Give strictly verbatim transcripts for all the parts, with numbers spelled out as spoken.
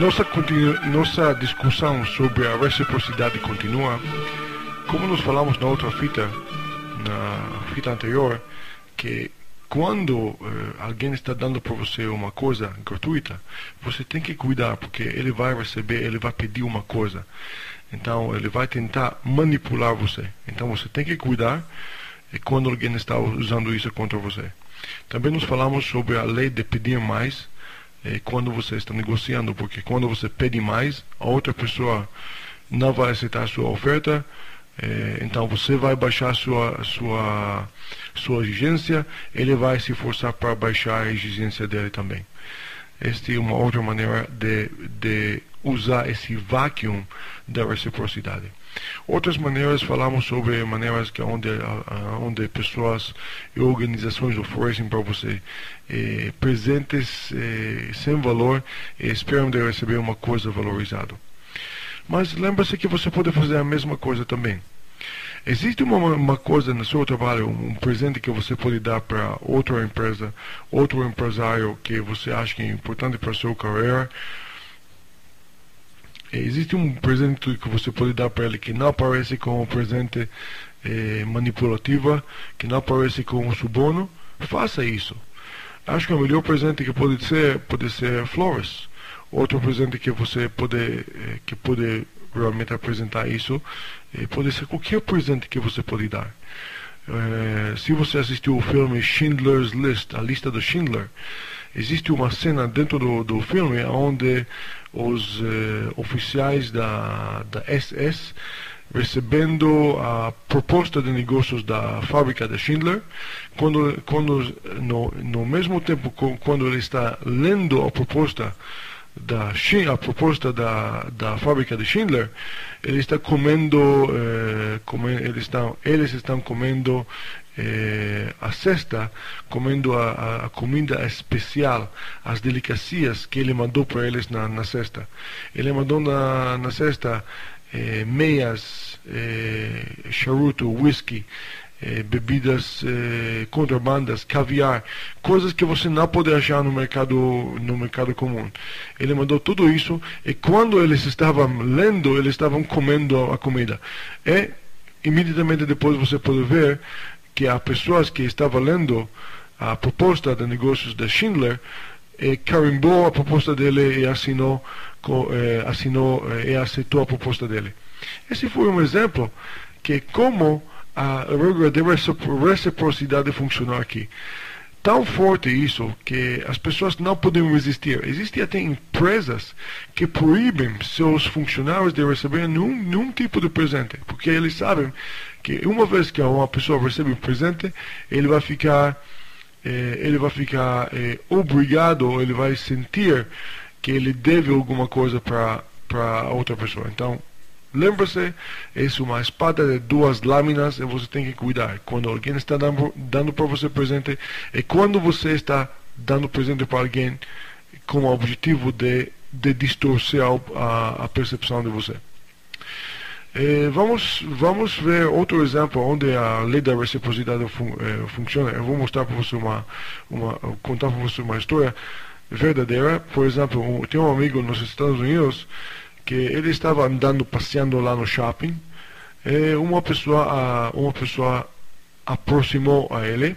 Nossa, continu... Nossa discussão sobre a reciprocidade continua. Como nós falamos na outra fita, na fita anterior, que quando uh, alguém está dando para você uma coisa gratuita, você tem que cuidar, porque ele vai receber, ele vai pedir uma coisa. Então ele vai tentar manipular você. Então você tem que cuidar quando alguém está usando isso contra você. Também nós falamos sobre a lei de pedir mais eh, quando você está negociando, porque quando você pede mais, a outra pessoa não vai aceitar a sua oferta, eh, então você vai baixar sua sua sua exigência, ele vai se forçar para baixar a exigência dele também. Esta é uma outra maneira de, de usar esse vácuo da reciprocidade. Outras maneiras, falamos sobre maneiras que onde, onde pessoas e organizações oferecem para você eh, presentes eh, sem valor e esperam de receber uma coisa valorizada. Mas lembre-se que você pode fazer a mesma coisa também. Existe uma, uma coisa no seu trabalho, um presente que você pode dar para outra empresa, outro empresário que você acha que é importante para a sua carreira. Existe um presente que você pode dar para ele que não aparece como presente eh, manipulativo, que não aparece como suborno. Faça isso. Acho que o melhor presente que pode ser pode ser flores. Outro presente que você pode eh, que pode realmente apresentar isso eh, pode ser qualquer presente que você pode dar. Eh, se você assistiu o filme Schindler's List, a lista do Schindler, existe uma cena dentro do, do filme onde os eh, oficiais da, da S S recebendo a proposta de negócios da fábrica de Schindler, quando, quando no, no mesmo tempo quando ele está lendo a proposta da a proposta da, da fábrica de Schindler, ele está comendo eh, come, eles estão eles estão comendo eh, a cesta, comendo a, a comida especial, as delicacias que ele mandou para eles na, na cesta. Ele mandou na, na cesta eh, meias, eh, charuto, whisky, Eh, bebidas eh, contrabandas, caviar, coisas que você não pode achar no mercado no mercado comum. Ele mandou tudo isso e quando eles estavam lendo, eles estavam comendo a comida. E imediatamente depois você pode ver que as pessoas que estavam lendo a proposta de negócios de Schindler eh, carimbou a proposta dele e assinou, eh, assinou eh, e aceitou a proposta dele. Esse foi um exemplo que como a regra de reciprocidade funcionou aqui. Tão forte isso que as pessoas não podem resistir. Existem até empresas que proíbem seus funcionários de receber nenhum, nenhum tipo de presente, porque eles sabem que uma vez que uma pessoa recebe um presente, ele vai ficar eh, ele vai ficar eh, obrigado, ele vai sentir que ele deve alguma coisa para para outra pessoa. Então lembre-se, é uma espada de duas lâminas e você tem que cuidar. Quando alguém está dando, dando para você presente e quando você está dando presente para alguém com o objetivo de, de distorcer a, a percepção de você. E vamos, vamos ver outro exemplo onde a lei da reciprocidade fun, eh, funciona. Eu vou mostrar para você uma, uma contar para você uma história verdadeira. Por exemplo, um, tem um amigo nos Estados Unidos que ele estava andando, passeando lá no shopping, e uma pessoa, uma pessoa aproximou a ele.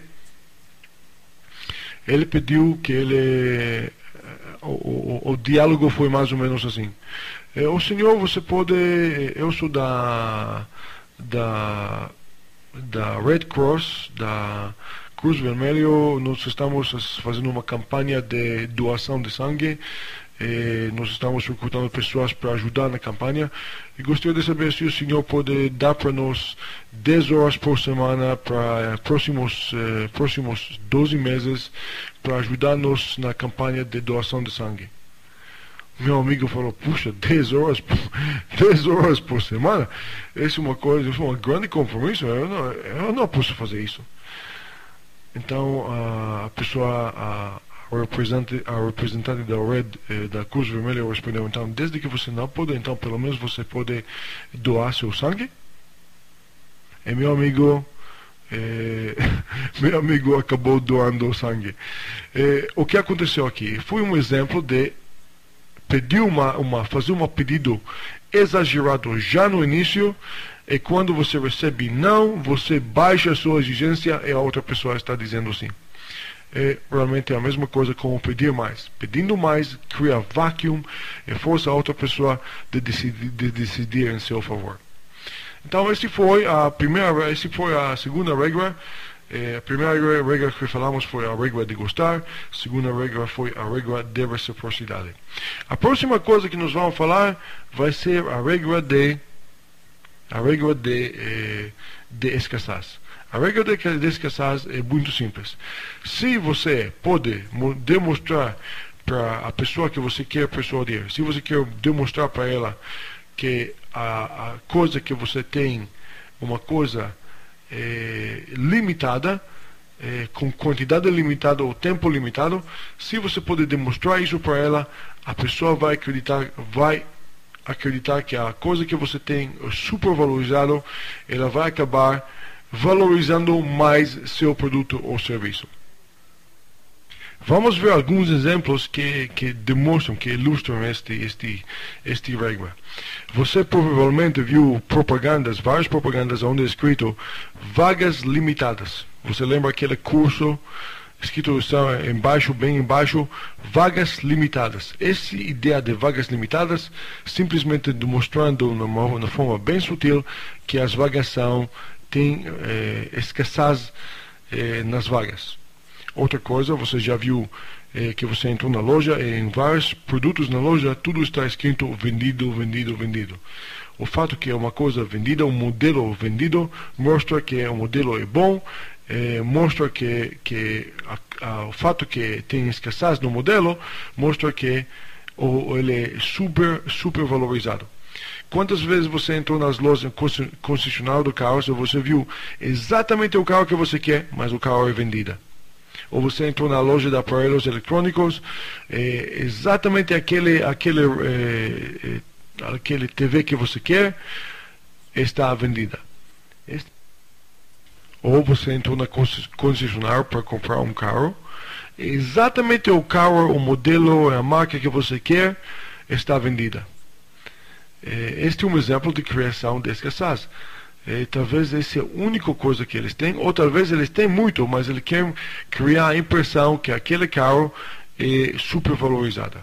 Ele pediu que ele, o, o, o diálogo foi mais ou menos assim: o senhor, você pode, eu sou da, da, da Red Cross, da Cruz Vermelho, nós estamos fazendo uma campanha de doação de sangue. E nós estamos recrutando pessoas para ajudar na campanha e gostaria de saber se o senhor pode dar para nós dez horas por semana para próximos eh, próximos doze meses para ajudar-nos na campanha de doação de sangue. Meu amigo falou: puxa, dez horas dez horas por semana? Isso é uma coisa, isso é um grande compromisso, eu não, eu não posso fazer isso. Então a pessoa a, A representante, a representante da Red, eh, da Cruz Vermelha respondeu: então, desde que você não pode, então pelo menos você pode doar seu sangue? E meu amigo, eh, meu amigo acabou doando sangue. Eh, o que aconteceu aqui foi um exemplo de pedir uma, uma, fazer um pedido exagerado já no início, e quando você recebe não, você baixa a sua exigência e a outra pessoa está dizendo sim. É realmente a mesma coisa com pedir mais. Pedindo mais, cria vácuo e força a outra pessoa de decidir, de decidir em seu favor. Então, esse foi a primeira, esse foi a segunda regra. É, a primeira regra que falamos foi a regra de gostar. A segunda regra foi a regra de reciprocidade. A próxima coisa que nós vamos falar vai ser a regra de a regra de, eh, de escassez. A regra de, de escassez é muito simples. Se você pode demonstrar para a pessoa que você quer persuadir, se você quer demonstrar para ela que a, a coisa que você tem, uma coisa é, limitada, é, com quantidade limitada ou tempo limitado, se você pode demonstrar isso para ela, a pessoa vai acreditar, vai acreditar que a coisa que você tem é super valorizado, ela vai acabar valorizando mais seu produto ou serviço. Vamos ver alguns exemplos que, que demonstram, que ilustram este, este, este regra. Você provavelmente viu propagandas, várias propagandas onde é escrito vagas limitadas. Você lembra aquele curso escrito embaixo, bem embaixo, vagas limitadas. Essa ideia de vagas limitadas, simplesmente demonstrando de uma forma bem sutil que as vagas são, tem eh, escassez eh, nas vagas. Outra coisa, você já viu eh, que você entrou na loja e em vários produtos na loja, tudo está escrito vendido, vendido, vendido. O fato que é uma coisa vendida, um modelo vendido, mostra que o modelo é bom, eh, mostra que, que a, a, o fato que tem escassez no modelo, mostra que o, ele é super, super valorizado. Quantas vezes você entrou nas lojas concessionárias do carro e você viu exatamente o carro que você quer, mas o carro é vendido? Ou você entrou na loja de aparelhos eletrônicos, é, exatamente aquele, aquele, é, é, aquele T V que você quer está vendida. Este... Ou você entrou na concessionária para comprar um carro, exatamente o carro, o modelo, a marca que você quer está vendida. Este é um exemplo de criação de escassez. É, talvez essa é a única coisa que eles têm, ou talvez eles têm muito, mas eles querem criar a impressão que aquele carro é supervalorizado.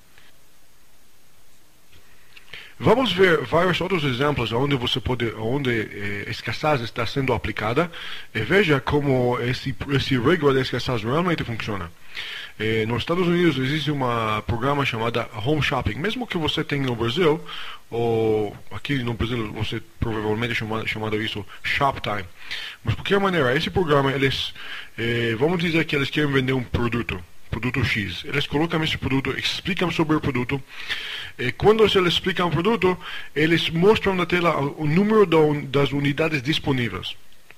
Vamos ver vários outros exemplos onde você pode, onde eh, a escassez está sendo aplicada, e veja como esse, esse regra de escassez realmente funciona. Eh, nos Estados Unidos existe um programa chamado Home Shopping. Mesmo que você tenha no Brasil, ou aqui no Brasil você provavelmente chama chamado isso Shoptime. Mas de qualquer maneira, esse programa, eles, eh, vamos dizer que eles querem vender um produto, produto X. Eles colocam esse produto, explicam sobre o produto. E quando eles explicam o produto, eles mostram na tela o número das unidades disponíveis.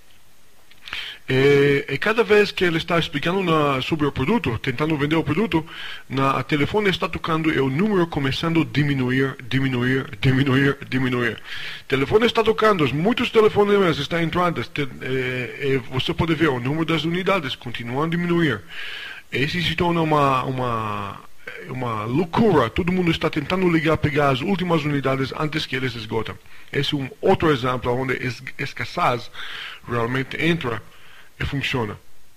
E, e cada vez que ele está explicando na, sobre o produto, tentando vender o produto, na, a telefone está tocando e o número começando a diminuir, diminuir, diminuir, diminuir. O telefone está tocando, muitos telefonemas estão entrando, te, e, e você pode ver o número das unidades continuando a diminuir. Esse se torna uma, uma, uma loucura. Todo mundo está tentando ligar, pegar as últimas unidades antes que eles esgotam. Esse é um outro exemplo onde a escassez realmente entra e funciona.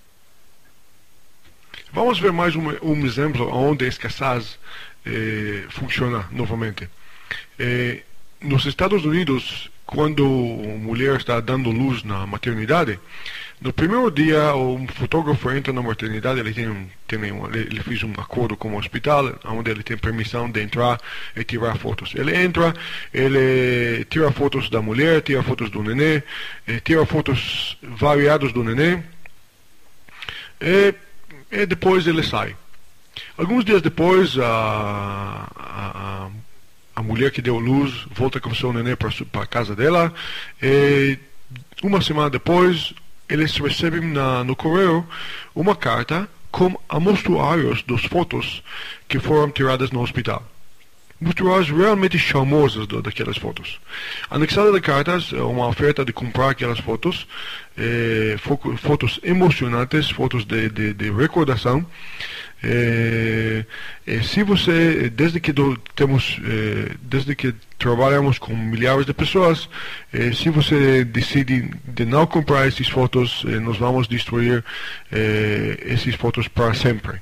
Vamos ver mais um, um exemplo onde a escassez eh, funciona novamente. Eh, nos Estados Unidos, quando a mulher está dando luz na maternidade, no primeiro dia, um fotógrafo entra na maternidade, ele, tem um, tem um, ele fez um acordo com o hospital, onde ele tem permissão de entrar e tirar fotos. Ele entra, ele tira fotos da mulher, tira fotos do nenê, tira fotos variadas do nenê, e, e depois ele sai. Alguns dias depois, a, a, a mulher que deu luz volta com seu nenê para a casa dela, e uma semana depois, eles recebem na, no correio uma carta com amostruários das fotos que foram tiradas no hospital. Mostruários realmente charmosos do, daquelas fotos. Anexada de cartas, uma oferta de comprar aquelas fotos, eh, fotos emocionantes, fotos de, de, de recordação, É, é, se você, desde que do, temos, é, desde que trabalhamos com milhares de pessoas, é, se você decide de não comprar essas fotos, é, nós vamos destruir é, essas fotos para sempre.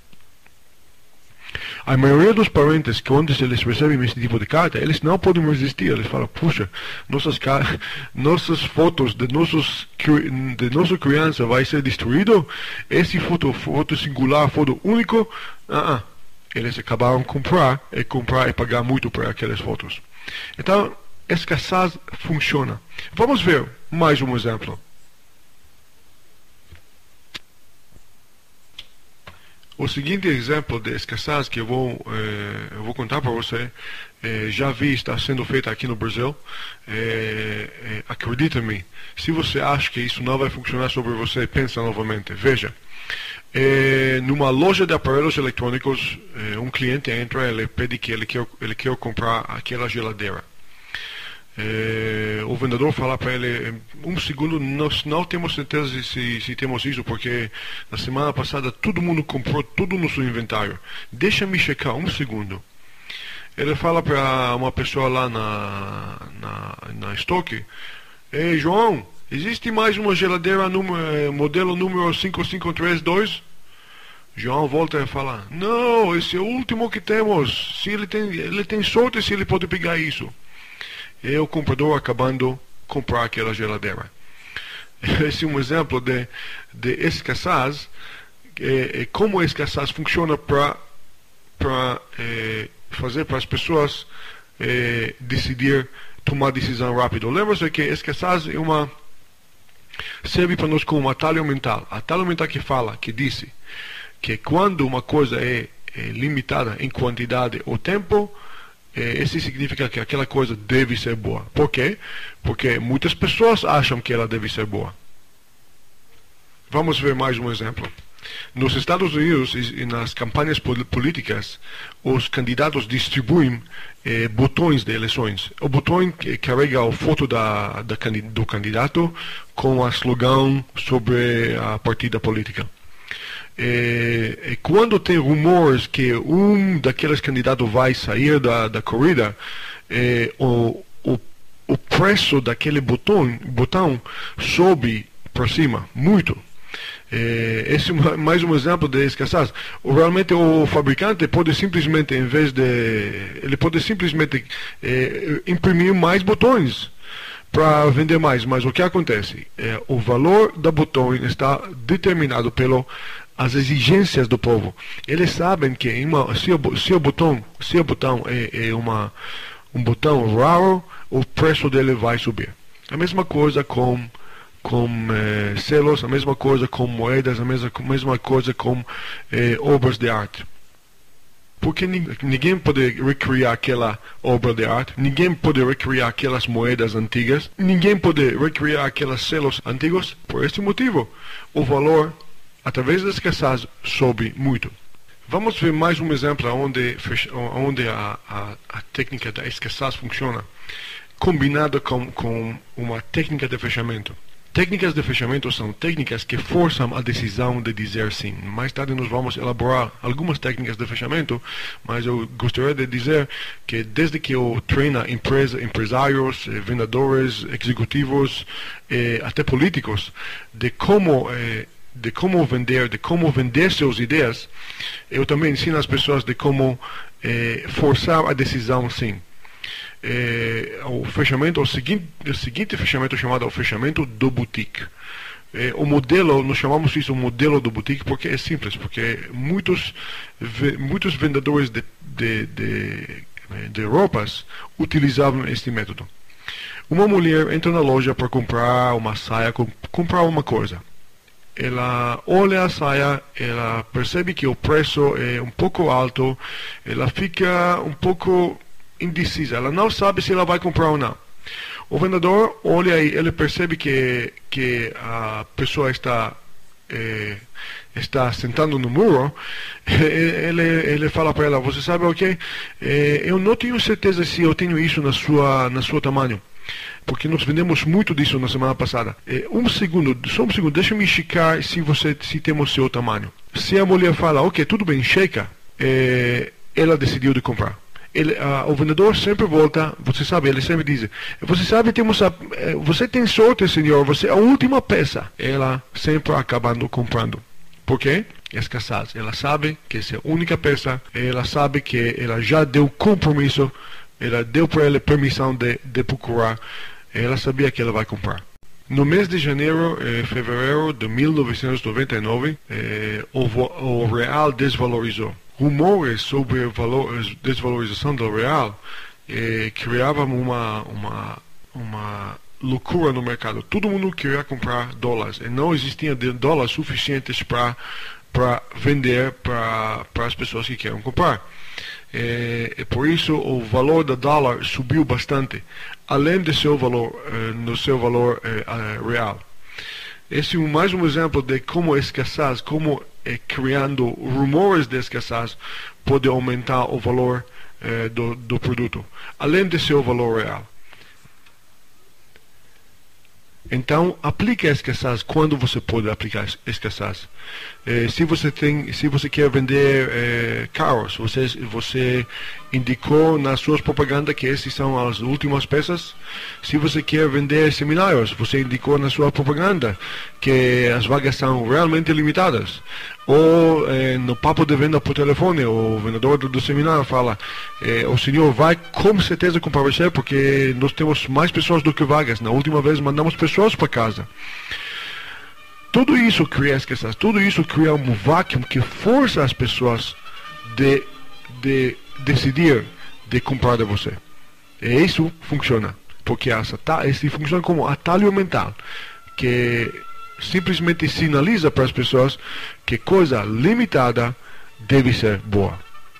A maioria dos parentes, quando eles recebem esse tipo de carta, eles não podem resistir. Eles falam, puxa, nossas, nossas fotos de, nossos, de nossa criança vai ser destruído? Esse foto, foto singular, foto único? Uh -uh. Eles acabaram de comprar, e comprar e pagar muito por aquelas fotos. Então, escassez funciona. Vamos ver mais um exemplo. O seguinte exemplo de escassez que eu vou, eh, eu vou contar para você, eh, já vi está sendo feito aqui no Brasil. Eh, eh, Acredita-me, se você acha que isso não vai funcionar sobre você, pensa novamente. Veja, eh, numa loja de aparelhos eletrônicos, eh, um cliente entra e ele pede que ele quer, ele quer comprar aquela geladeira. É, o vendedor fala para ele, um segundo, nós não temos certeza se, se temos isso, porque na semana passada todo mundo comprou tudo no seu inventário. Deixa-me checar, um segundo. Ele fala para uma pessoa lá na, na, na estoque, ei João, existe mais uma geladeira número, modelo número cinco cinco três dois? João volta e fala, não, esse é o último que temos, se ele tem, ele tem sorte se ele pode pegar isso. E o comprador acabando de comprar aquela geladeira. Esse é um exemplo de, de escassez, é, é como a escassez funciona para é, fazer para as pessoas é, decidir, tomar decisão rápido. Lembra-se que a escassez é uma, serve para nós como um atalho mental. Atalho mental que fala, que diz que quando uma coisa é, é limitada em quantidade ou tempo, isso significa que aquela coisa deve ser boa. Por quê? Porque muitas pessoas acham que ela deve ser boa. Vamos ver mais um exemplo. Nos Estados Unidos e nas campanhas políticas, os candidatos distribuem eh, botões de eleições. O botão carrega a foto da, da, do candidato com a slogan sobre a partida política. E, e quando tem rumores que um daqueles candidatos vai sair da, da corrida, e, o, o, o preço daquele botão, botão sobe para cima, muito. E, esse é mais um exemplo de escassez. Realmente o fabricante pode simplesmente, em vez de... ele pode simplesmente eh, imprimir mais botões para vender mais, mas o que acontece? É, o valor do botão está determinado pelo as exigências do povo. Eles sabem que uma, se, o, se o botão, se o botão é, é uma, um botão raro, o preço dele vai subir. A mesma coisa com, com eh, selos, a mesma coisa com moedas, a mesma, mesma coisa com eh, obras de arte. Porque ninguém pode recriar aquela obra de arte, ninguém pode recriar aquelas moedas antigas, ninguém pode recriar aqueles selos antigos. Por este motivo, o valor, através da escassez, sobe muito. Vamos ver mais um exemplo onde, onde a, a, a técnica da escassez funciona, combinada com, com uma técnica de fechamento. Técnicas de fechamento são técnicas que forçam a decisão de dizer sim. Mais tarde nós vamos elaborar algumas técnicas de fechamento, mas eu gostaria de dizer que desde que eu treino empresa, empresários, vendedores, executivos, eh, até políticos, de como... Eh, de como vender, de como vender suas ideias, eu também ensino as pessoas de como eh, forçar a decisão sim. Eh, o fechamento, o seguinte, o seguinte fechamento chamado o fechamento do boutique. Eh, o modelo, nós chamamos isso o modelo do boutique porque é simples, porque muitos, muitos vendedores de, de, de, de roupas utilizavam este método. Uma mulher entra na loja para comprar uma saia, comprar uma coisa. Ela olha a saia, ela percebe que o preço é um pouco alto, ela fica um pouco indecisa, ela não sabe se ela vai comprar ou não. O vendedor olha e ele percebe que, que a pessoa está, eh, está sentando no muro, ele, ele fala para ela, você sabe o que? Eh, eu não tenho certeza se eu tenho isso na sua, na sua tamanho. Porque nós vendemos muito disso na semana passada. É, um segundo, só um segundo, deixa-me checar se você se temos seu tamanho. se a mulher fala, ok, tudo bem, checa, é, ela decidiu de comprar. Ele, a, o vendedor sempre volta, você sabe, ele sempre diz, você sabe, temos a, você tem sorte, senhor, você é a última peça. Ela sempre acabando comprando. Por quê? Escassez. Ela sabe que essa é a única peça, ela sabe que ela já deu compromisso, ela deu para ela permissão de, de procurar, ela sabia que ela vai comprar. No mês de janeiro e fevereiro de mil novecentos e noventa e nove, eh, o, o real desvalorizou. Rumores sobre a desvalorização do real eh, criavam uma, uma, uma loucura no mercado. Todo mundo queria comprar dólares e não existia dólares suficientes para para vender para as pessoas que querem comprar. É, e por isso o valor do dólar subiu bastante, além do seu valor, eh, no seu valor eh, real. Esse é mais um exemplo de como a escassez, como eh, criando rumores de escassez, pode aumentar o valor eh, do, do produto, além do seu valor real. Então, aplique a escassez quando você pode aplicar a escassez. Eh, se você tem, se você quer vender eh, carros, você, você indicou nas suas propagandas que essas são as últimas peças. Se você quer vender seminários, você indicou na sua propaganda que as vagas são realmente limitadas. Ou eh, no papo de venda por telefone, o vendedor do, do seminário fala, eh, o senhor vai com certeza comparecer porque nós temos mais pessoas do que vagas. Na última vez mandamos pessoas para casa. Tudo isso cria escassez, tudo isso cria um vácuo que força as pessoas de, de decidir de comprar de você. E isso funciona, porque essa, isso funciona como atalho mental, que simplesmente sinaliza para as pessoas que coisa limitada deve ser boa.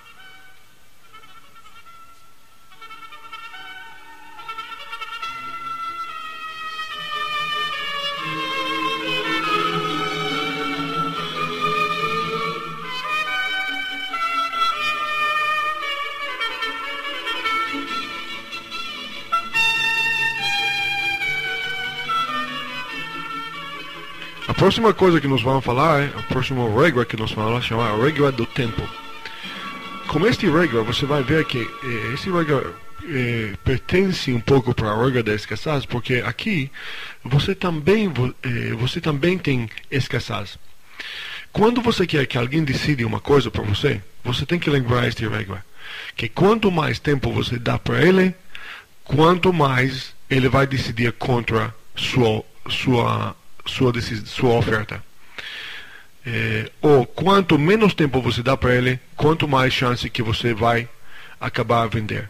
A próxima coisa que nós vamos falar, a próxima regra que nós vamos chamar a regra do tempo. Com esta regra, você vai ver que eh, essa regra eh, pertence um pouco para a regra da escassez, porque aqui você também, eh, você também tem escassez. Quando você quer que alguém decida uma coisa para você, você tem que lembrar esta regra, que quanto mais tempo você dá para ele, quanto mais ele vai decidir contra sua sua Sua, sua oferta. É, ou quanto menos tempo você dá para ele, quanto mais chance que você vai acabar a vender.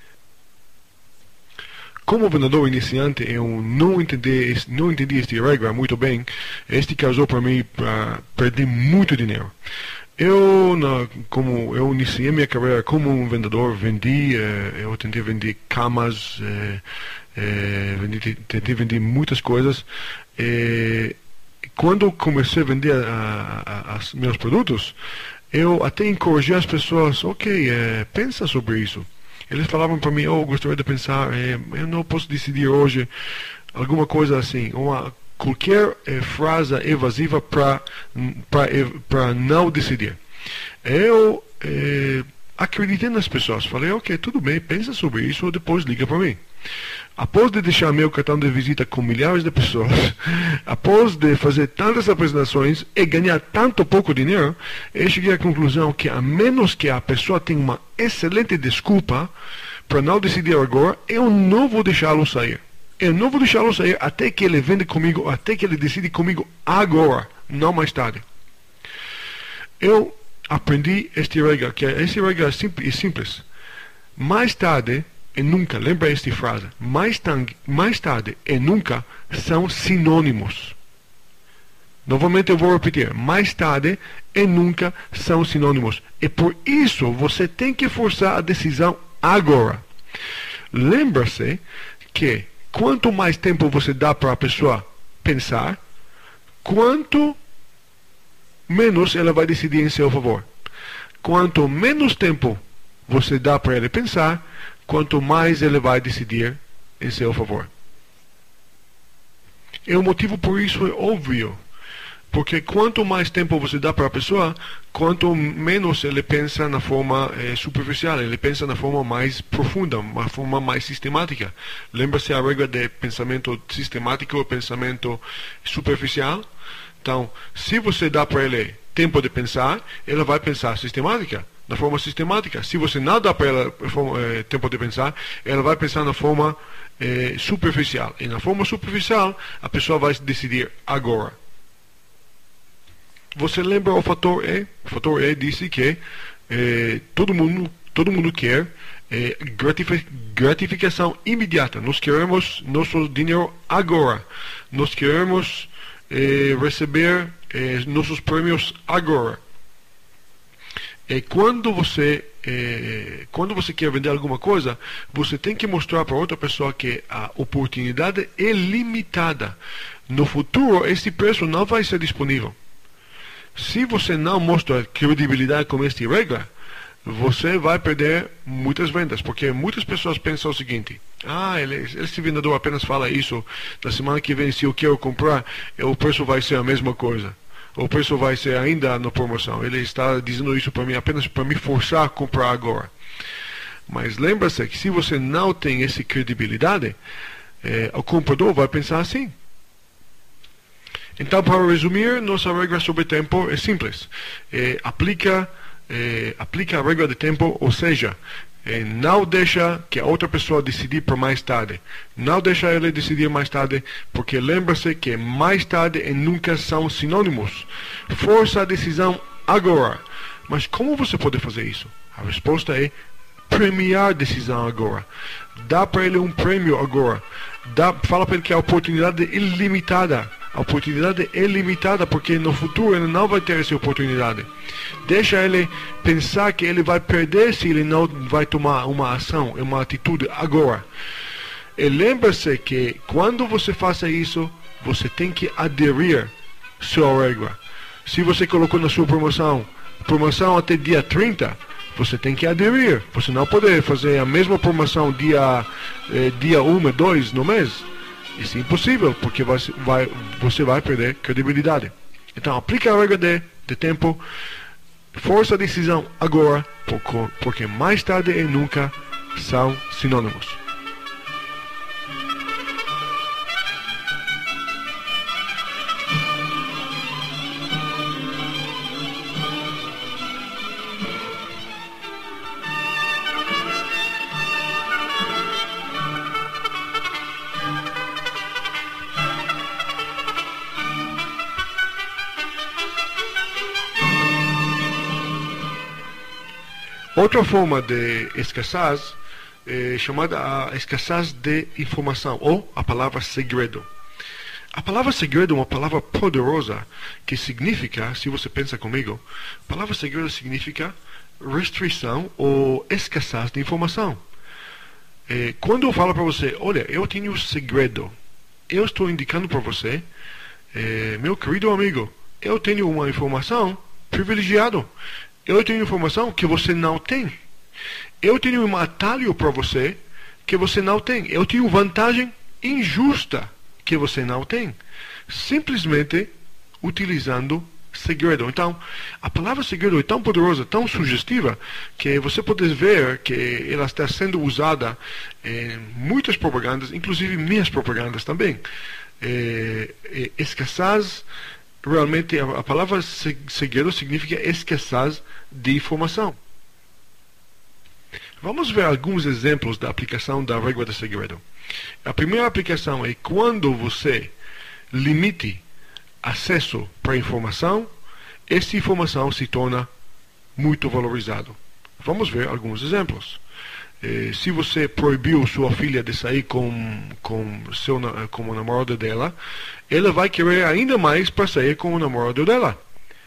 Como vendedor iniciante, eu não entendi, não entendi esta regra muito bem. Este causou para mim para perder muito dinheiro. Eu, na, como eu iniciei minha carreira como um vendedor, vendi, eh, eu tentei vender camas, eh, eh, vendi, tentei vender muitas coisas. Eh, quando comecei a vender a, a, a, meus produtos, eu até encorajei as pessoas, ok, eh, pensa sobre isso. Eles falavam para mim, oh, gostaria de pensar, eh, eu não posso decidir hoje, alguma coisa assim, uma qualquer eh, frase evasiva para para não decidir. Eu eh, acreditei nas pessoas, falei, ok, tudo bem, pensa sobre isso, depois liga para mim. Após de deixar meu cartão de visita com milhares de pessoas, após de fazer tantas apresentações e ganhar tanto pouco dinheiro, eu cheguei à conclusão que a menos que a pessoa tenha uma excelente desculpa para não decidir agora, eu não vou deixá-lo sair. Eu não vou deixá-lo sair até que ele vende comigo, até que ele decide comigo agora, não mais tarde. Eu aprendi esta regra, que esta regra é simples, é simples. Mais tarde e nunca, lembra esta frase, mais, mais tarde e nunca são sinônimos. Novamente eu vou repetir, mais tarde e nunca são sinônimos. E por isso você tem que forçar a decisão agora. Lembra-se que quanto mais tempo você dá para a pessoa pensar, quanto menos ela vai decidir em seu favor. Quanto menos tempo você dá para ele pensar, quanto mais ele vai decidir em seu favor. E o motivo por isso é óbvio. Porque quanto mais tempo você dá para a pessoa, quanto menos ele pensa na forma eh, superficial, ele pensa na forma mais profunda, uma forma mais sistemática. Lembra-se a regra de pensamento sistemático e pensamento superficial? Então, se você dá para ele tempo de pensar, ele vai pensar sistemática, na forma sistemática. Se você não dá para ela eh, tempo de pensar, ela vai pensar na forma eh, superficial. E na forma superficial, a pessoa vai decidir agora. Você lembra o fator E? O fator E disse que eh, todo mundo, todo mundo quer eh, gratific, gratificação imediata. Nós queremos nosso dinheiro agora. Nós queremos eh, receber eh, nossos prêmios agora. E quando você, eh, quando você quer vender alguma coisa, você tem que mostrar para outra pessoa que a oportunidade é limitada. No futuro, esse preço não vai ser disponível. Se você não mostra credibilidade com esta regra, você vai perder muitas vendas, porque muitas pessoas pensam o seguinte: ah, ele, esse vendedor apenas fala isso, na semana que vem, se eu quero comprar, o preço vai ser a mesma coisa, o preço vai ser ainda na promoção. Ele está dizendo isso para mim apenas para me forçar a comprar agora. Mas lembra-se que se você não tem essa credibilidade, eh, o comprador vai pensar assim. Então, para resumir, nossa regra sobre tempo é simples. É, aplica, é, aplica a regra de tempo, ou seja, é, não deixa que a outra pessoa decidir para mais tarde. Não deixa ele decidir mais tarde, porque lembra-se que mais tarde e nunca são sinônimos. Força a decisão agora. Mas como você pode fazer isso? A resposta é premiar a decisão agora. Dá para ele um prêmio agora. Dá, fala para ele que a oportunidade é ilimitada. A oportunidade é limitada, porque no futuro ele não vai ter essa oportunidade. Deixa ele pensar que ele vai perder se ele não vai tomar uma ação, uma atitude agora. E lembra-se que quando você faça isso, você tem que aderir à sua regra. Se você colocou na sua promoção, promoção até dia trinta, você tem que aderir. Você não pode fazer a mesma promoção dia, eh, dia um, dois no mês. Isso é impossível, porque vai, vai, você vai perder credibilidade. Então, aplica a regra de, de tempo, força a decisão agora, porque, porque mais tarde e nunca são sinônimos. Outra forma de escassez é chamada a escassez de informação, ou a palavra segredo. A palavra segredo é uma palavra poderosa que significa, se você pensa comigo, a palavra segredo significa restrição ou escassez de informação. É, quando eu falo para você, olha, eu tenho segredo, eu estou indicando para você, é, meu querido amigo, eu tenho uma informação privilegiada. Eu tenho informação que você não tem. Eu tenho um atalho para você que você não tem. Eu tenho vantagem injusta que você não tem. Simplesmente utilizando segredo. Então, a palavra segredo é tão poderosa, tão sugestiva, que você pode ver que ela está sendo usada em muitas propagandas, inclusive minhas propagandas também. É, é, escassez. Realmente, a palavra segredo significa escassez de informação. Vamos ver alguns exemplos da aplicação da regra de segredo. A primeira aplicação é quando você limite acesso para a informação, essa informação se torna muito valorizada. Vamos ver alguns exemplos. Eh, se você proibiu sua filha de sair com, com, seu, com o namorado dela, ela vai querer ainda mais para sair com o namorado dela.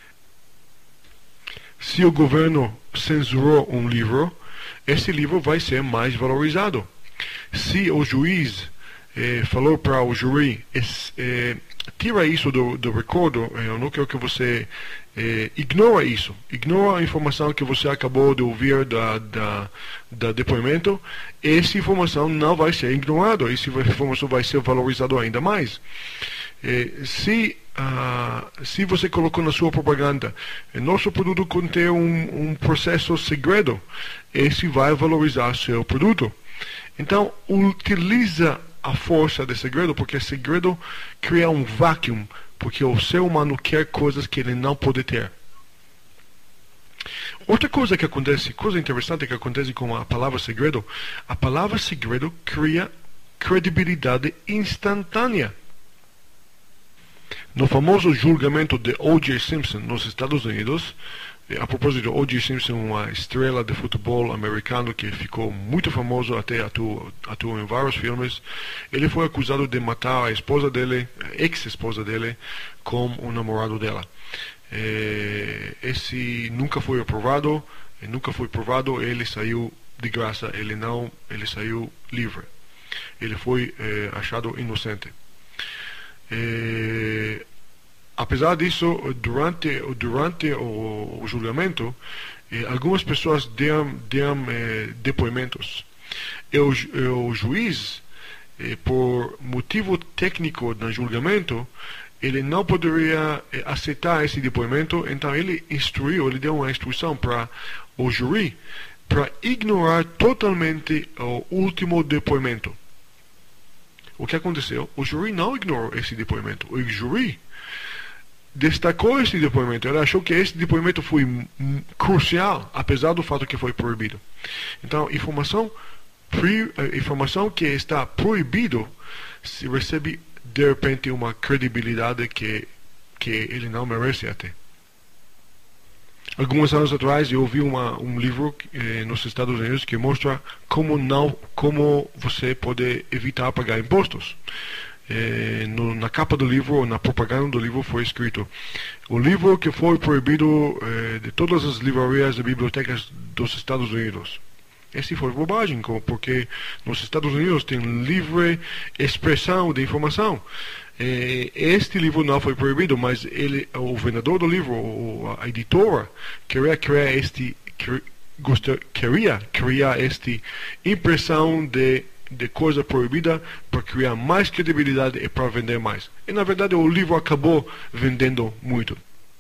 Se o governo censurou um livro, esse livro vai ser mais valorizado. Se o juiz eh, falou para o júri, eh, tira isso do, do recordo, eu não quero que você eh, ignora isso, ignora a informação que você acabou de ouvir da, da, da depoimento, essa informação não vai ser ignorada, essa informação vai ser valorizada ainda mais. Eh, se uh, se você colocou na sua propaganda, nosso produto contém um, um processo segredo, esse vai valorizar seu produto. Então, utiliza a força de segredo, porque segredo cria um vácuo, porque o ser humano quer coisas que ele não pode ter. Outra coisa que acontece, coisa interessante que acontece com a palavra segredo, a palavra segredo cria credibilidade instantânea. No famoso julgamento de O J Simpson nos Estados Unidos, a propósito, O J Simpson, uma estrela de futebol americano que ficou muito famoso, até atuou, atuou em vários filmes, ele foi acusado de matar a esposa dele, a ex-esposa dele, com o namorado dela. É, esse nunca foi aprovado, nunca foi provado, ele saiu de graça, ele não, ele saiu livre. Ele foi é, achado inocente. É, apesar disso, durante, durante o, o julgamento, eh, algumas pessoas deram, deram eh, depoimentos. E o, e o juiz, eh, por motivo técnico no julgamento, ele não poderia eh, aceitar esse depoimento, então ele instruiu, ele deu uma instrução para o júri para ignorar totalmente o último depoimento. O que aconteceu? O júri não ignorou esse depoimento. O júri destacou esse depoimento. Ele achou que esse depoimento foi crucial, apesar do fato que foi proibido. Então, informação, informação que está proibido se recebe de repente uma credibilidade que, que ele não merece até. Alguns anos atrás eu ouvi uma, um livro eh, nos Estados Unidos que mostra como, não, como você pode evitar pagar impostos. Eh, no, na capa do livro, na propaganda do livro foi escrito: o livro que foi proibido eh, de todas as livrarias e bibliotecas dos Estados Unidos. Esse foi bobagem, porque nos Estados Unidos tem livre expressão de informação. Este livro não foi proibido, mas ele, o vendedor do livro, a editora, queria criar este, queria criar esta impressão de, de coisa proibida para criar mais credibilidade e para vender mais. E na verdade o livro acabou vendendo muito.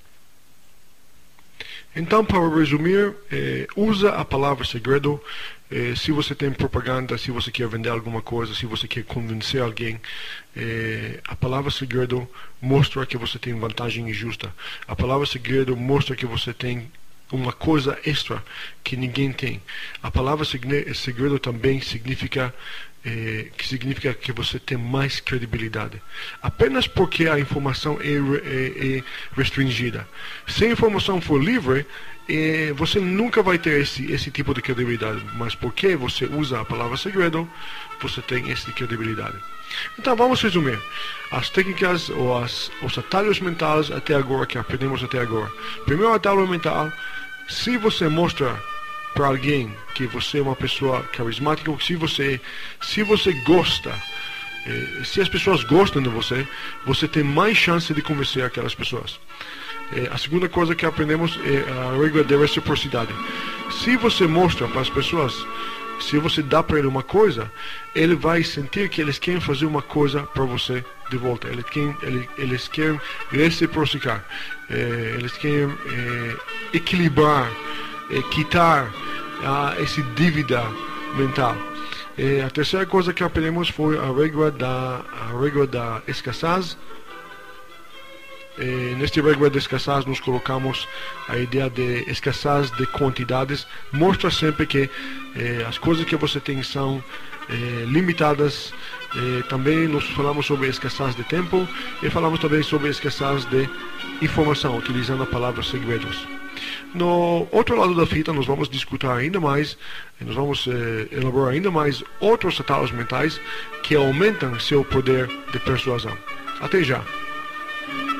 Então, para resumir, eh, usa a palavra segredo. Eh, se você tem propaganda, se você quer vender alguma coisa, se você quer convencer alguém, eh, a palavra segredo mostra que você tem vantagem injusta. A palavra segredo mostra que você tem uma coisa extra que ninguém tem. A palavra segredo também significa eh, que significa que você tem mais credibilidade. Apenas porque a informação é, é, é restringida. Se a informação for livre, eh, você nunca vai ter esse, esse tipo de credibilidade. Mas porque você usa a palavra segredo, você tem essa credibilidade. Então vamos resumir as técnicas ou as, os atalhos mentais até agora que aprendemos até agora. Primeiro atalho mental: se você mostra para alguém que você é uma pessoa carismática, se você, se você gosta, eh, se as pessoas gostam de você, você tem mais chance de convencer aquelas pessoas. Eh, a segunda coisa que aprendemos é a regra da reciprocidade. Se você mostra para as pessoas, se você dá para ele uma coisa, ele vai sentir que eles querem fazer uma coisa para você de volta. Eles querem, eles, eles querem reciprocar. Eh, eles querem eh, equilibrar, eh, quitar ah, essa dívida mental. Eh, a terceira coisa que aprendemos foi a regra da, a regra da escassez. Eh, nesta regra de escassez nós colocamos a ideia de escassez de quantidades. Mostra sempre que eh, as coisas que você tem são eh, limitadas. Eh, também nós falamos sobre escassez de tempo e falamos também sobre escassez de informação, utilizando a palavra segredos. No outro lado da fita nós vamos discutir ainda mais, nós vamos eh, elaborar ainda mais outros atalhos mentais que aumentam seu poder de persuasão. Até já!